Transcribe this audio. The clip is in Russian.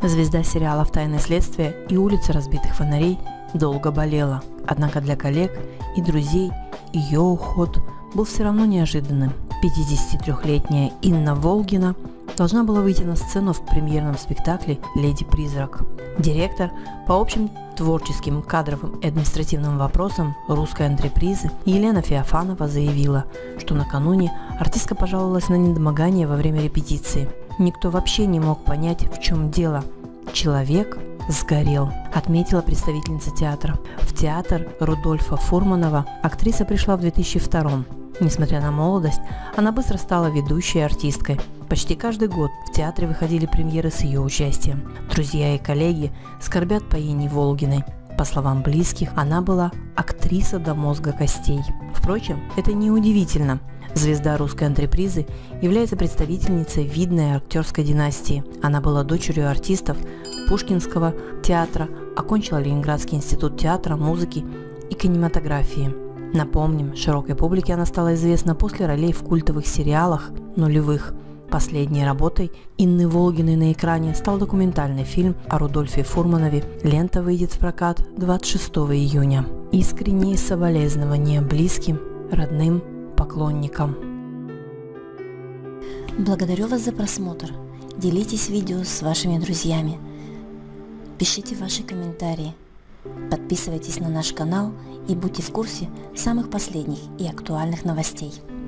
Звезда сериалов «Тайны следствия» и «Улица разбитых фонарей» долго болела. Однако для коллег и друзей ее уход был все равно неожиданным. 53-летняя Инна Волгина должна была выйти на сцену в премьерном спектакле «Леди-призрак». Директор по общим творческим, кадровым и административным вопросам русской антрепризы Елена Феофанова заявила, что накануне артистка пожаловалась на недомогание во время репетиции. Никто вообще не мог понять, в чем дело. Человек сгорел, отметила представительница театра. В театр Рудольфа Фурманова актриса пришла в 2002-м. Несмотря на молодость, она быстро стала ведущей артисткой. Почти каждый год в театре выходили премьеры с ее участием. Друзья и коллеги скорбят по Инне Волгиной. По словам близких, она была актриса до мозга костей. Впрочем, это не удивительно. Звезда русской антрепризы является представительницей видной актерской династии. Она была дочерью артистов Пушкинского театра, окончила Ленинградский институт театра, музыки и кинематографии. Напомним, широкой публике она стала известна после ролей в культовых сериалах нулевых. Последней работой Инны Волгиной на экране стал документальный фильм о Рудольфе Фурманове. Лента выйдет в прокат 26 июня. Искренние соболезнования близким, родным, поклонникам. Благодарю вас за просмотр. Делитесь видео с вашими друзьями. Пишите ваши комментарии. Подписывайтесь на наш канал и будьте в курсе самых последних и актуальных новостей.